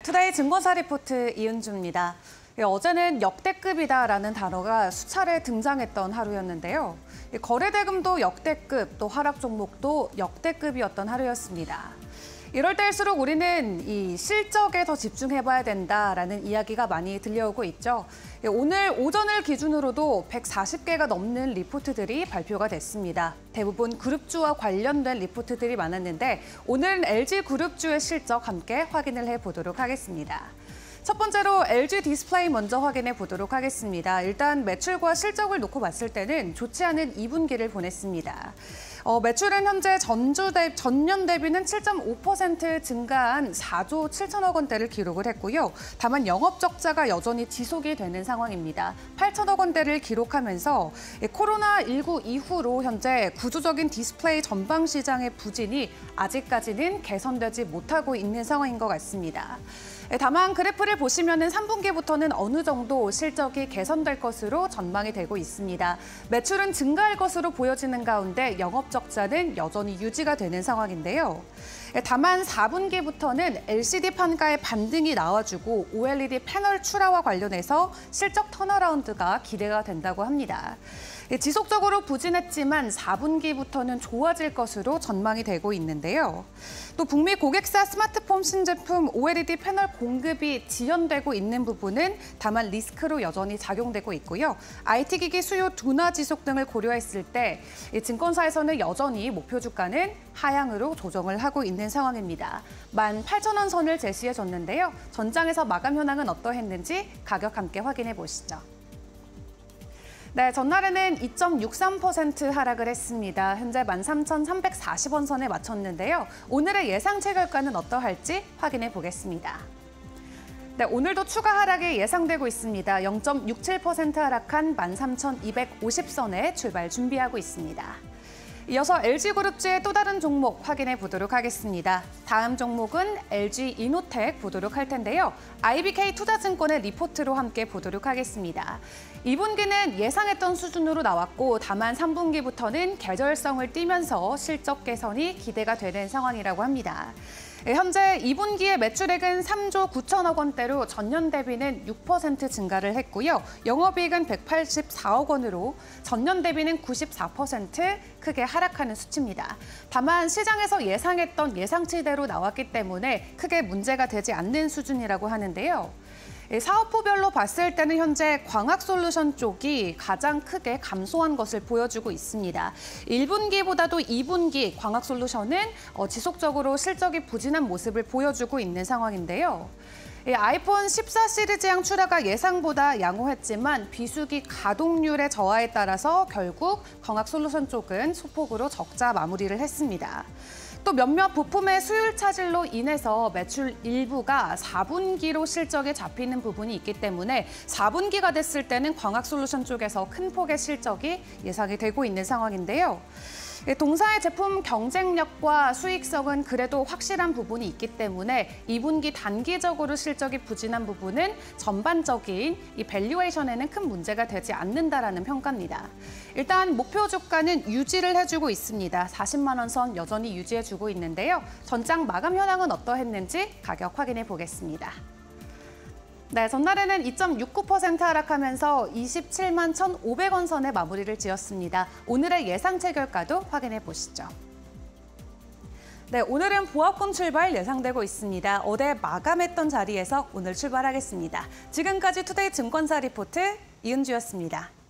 투데이 증권사 리포트 이은주입니다. 어제는 역대급이다라는 단어가 수차례 등장했던 하루였는데요. 거래대금도 역대급, 또 하락 종목도 역대급이었던 하루였습니다. 이럴 때일수록 우리는 이 실적에 더 집중해봐야 된다라는 이야기가 많이 들려오고 있죠. 오늘 오전을 기준으로도 140개가 넘는 리포트들이 발표가 됐습니다. 대부분 그룹주와 관련된 리포트들이 많았는데 오늘은 LG그룹주의 실적 함께 확인을 해보도록 하겠습니다. 첫 번째로 LG 디스플레이 먼저 확인해 보도록 하겠습니다. 일단 매출과 실적을 놓고 봤을 때는 좋지 않은 2분기를 보냈습니다. 매출은 현재 전년 대비는 7.5% 증가한 4조 7천억 원대를 기록을 했고요. 다만 영업 적자가 여전히 지속이 되는 상황입니다. 8천억 원대를 기록하면서 코로나19 이후로 현재 구조적인 디스플레이 전방 시장의 부진이 아직까지는 개선되지 못하고 있는 상황인 것 같습니다. 다만 그래프를 보시면은 3분기부터는 어느 정도 실적이 개선될 것으로 전망이 되고 있습니다. 매출은 증가할 것으로 보여지는 가운데 영업 적자는 여전히 유지가 되는 상황인데요. 다만 4분기부터는 LCD 판가의 반등이 나와주고 OLED 패널 출하와 관련해서 실적 턴어라운드가 기대가 된다고 합니다. 지속적으로 부진했지만 4분기부터는 좋아질 것으로 전망이 되고 있는데요. 또 북미 고객사 스마트폰 신제품 OLED 패널 공급이 지연되고 있는 부분은 다만 리스크로 여전히 작용되고 있고요. IT기기 수요 둔화 지속 등을 고려했을 때 증권사에서는 여전히 목표 주가는 하향으로 조정을 하고 있는 상황입니다. 18,000원 선을 제시해줬는데요. 전장에서 마감 현황은 어떠했는지 가격 함께 확인해 보시죠. 네, 전날에는 2.63% 하락을 했습니다. 현재 13,340원 선에 맞췄는데요. 오늘의 예상치 결과는 어떠할지 확인해 보겠습니다. 네, 오늘도 추가 하락이 예상되고 있습니다. 0.67% 하락한 13,250선에 출발 준비하고 있습니다. 이어서 LG그룹주의 또 다른 종목 확인해 보도록 하겠습니다. 다음 종목은 LG이노텍 보도록 할 텐데요. IBK투자증권의 리포트로 함께 보도록 하겠습니다. 2분기는 예상했던 수준으로 나왔고 다만 3분기부터는 계절성을 띠면서 실적 개선이 기대가 되는 상황이라고 합니다. 현재 2분기의 매출액은 3조 9천억 원대로 전년 대비는 6% 증가를 했고요. 영업이익은 184억 원으로 전년 대비는 94% 크게 하락하는 수치입니다. 다만 시장에서 예상했던 예상치대로 나왔기 때문에 크게 문제가 되지 않는 수준이라고 하는데요. 사업부별로 봤을 때는 현재 광학솔루션 쪽이 가장 크게 감소한 것을 보여주고 있습니다. 1분기보다도 2분기 광학솔루션은 지속적으로 실적이 부진한 모습을 보여주고 있는 상황인데요. 아이폰 14 시리즈향 출하가 예상보다 양호했지만 비수기 가동률의 저하에 따라서 결국 광학솔루션 쪽은 소폭으로 적자 마무리를 했습니다. 또 몇몇 부품의 수율 차질로 인해서 매출 일부가 4분기로 실적에 잡히는 부분이 있기 때문에 4분기가 됐을 때는 광학솔루션 쪽에서 큰 폭의 실적이 예상이 되고 있는 상황인데요. 동사의 제품 경쟁력과 수익성은 그래도 확실한 부분이 있기 때문에 2분기 단기적으로 실적이 부진한 부분은 전반적인 이 밸류에이션에는 큰 문제가 되지 않는다라는 평가입니다. 일단 목표 주가는 유지를 해주고 있습니다. 40만 원 선 여전히 유지해주고 있는데요. 전장 마감 현황은 어떠했는지 가격 확인해 보겠습니다. 네, 전날에는 2.69% 하락하면서 27만 1,500원 선에 마무리를 지었습니다. 오늘의 예상치 결과도 확인해 보시죠. 네, 오늘은 보합권 출발 예상되고 있습니다. 어제 마감했던 자리에서 오늘 출발하겠습니다. 지금까지 투데이 증권사 리포트 이은주였습니다.